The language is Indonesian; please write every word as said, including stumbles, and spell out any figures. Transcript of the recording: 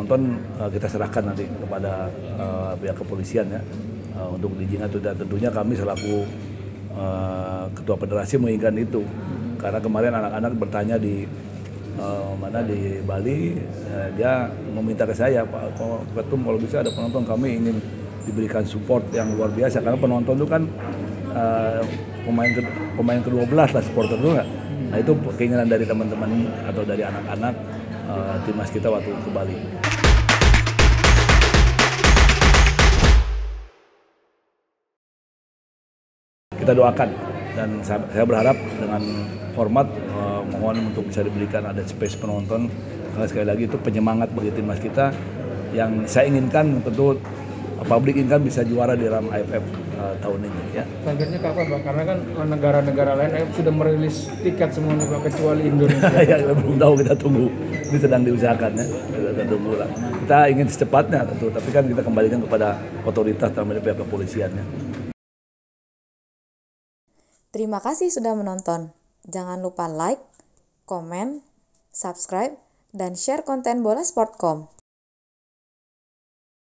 Nonton uh, kita serahkan nanti kepada uh, pihak kepolisian ya uh, untuk diizinkan itu, dan tentunya kami selaku uh, ketua federasi menginginkan itu karena kemarin anak-anak bertanya di uh, mana di Bali, uh, dia meminta ke saya, Pak Ketum kalau bisa ada penonton, kami ingin diberikan support yang luar biasa karena penonton itu kan uh, pemain ke, pemain ke dua belas lah, supporter itu nggak. Nah itu keinginan dari teman-teman atau dari anak-anak uh, timnas kita waktu ke Bali. Kita doakan dan saya berharap dengan hormat uh, mohon untuk bisa diberikan ada space penonton karena sekali lagi itu penyemangat bagi timnas kita yang saya inginkan tentu publik inginkan bisa juara di dalam A F F uh, tahun ini ya. Targetnya kapan Pak? Karena kan negara-negara lain sudah merilis tiket semua nih Pak, kecuali Indonesia. Ya belum tahu, kita tunggu. Ini sedang diusahakan ya. Kita, kita tunggu lah. Kita ingin secepatnya tentu, tapi kan kita kembalikan kepada otoritas terutama pihak kepolisian ya. Terima kasih sudah menonton. Jangan lupa like, komen, subscribe, dan share konten Bola Sport titik com.